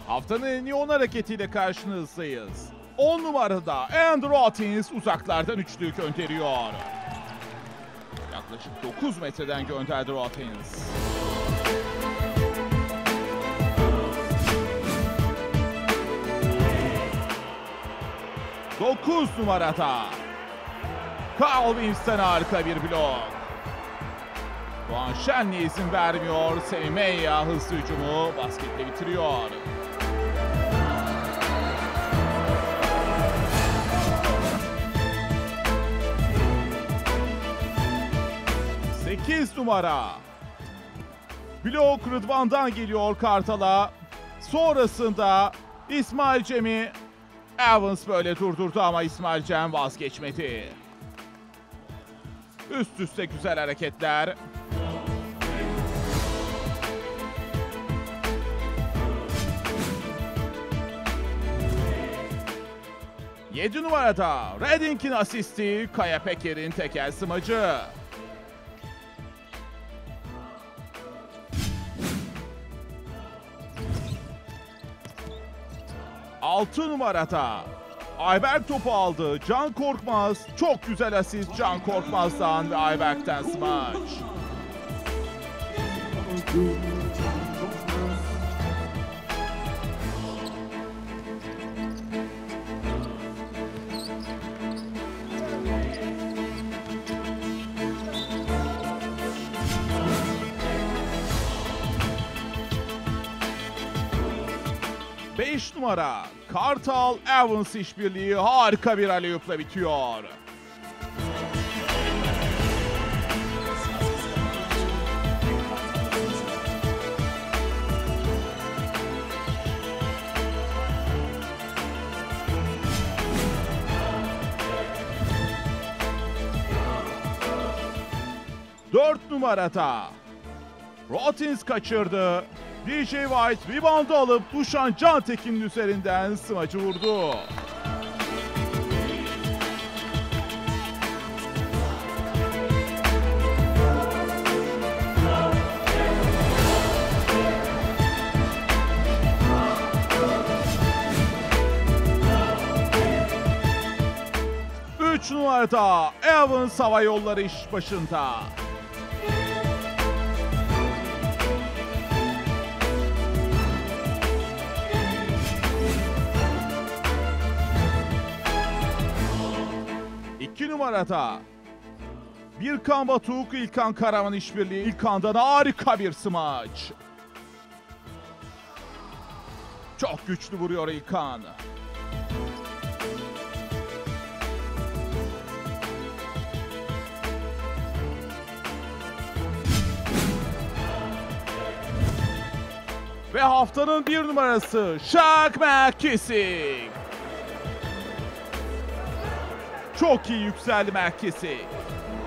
Haftanın en iyi 10 hareketiyle karşınızdayız. 10 numarada Andrew Watkins uzaklardan üçlüyü gönderiyor. Yaklaşık 9 metreden gönderdi Watkins. Dokuz numarada Carl Vins'ten harika bir blok. Doğan Şenli'ye izin vermiyor. Seymeya hızlı hücumu basketle bitiriyor. Sekiz numara. Blok Rıdvan'dan geliyor Kartal'a. Sonrasında İsmail Cem'i Evans böyle durdurdu ama İsmail Cem vazgeçmedi. Üst üste güzel hareketler. Yedi numarada Redding'in asisti, Kaya Peker'in tekel smacı. 6 numarada Ayberk topu aldı. Can Korkmaz. Çok güzel asist Can Korkmaz'dan ve Ayberk'ten smaç. Beş numara Kartal Evans işbirliği harika bir alley-oop'la bitiyor. Dört numarada Watkins kaçırdı. DJ White reboundu alıp Duşan Cantekin'in üzerinden smacı vurdu. Üç numarada Evans hava yolları iş başında. İki numarada Birkan Batuk, İlkan Karaman işbirliği. İlkan'dan harika bir smaç. Çok güçlü vuruyor İlkan. Ve haftanın bir numarası Shaq McKissick. Çok iyi yükseldi Merkezi.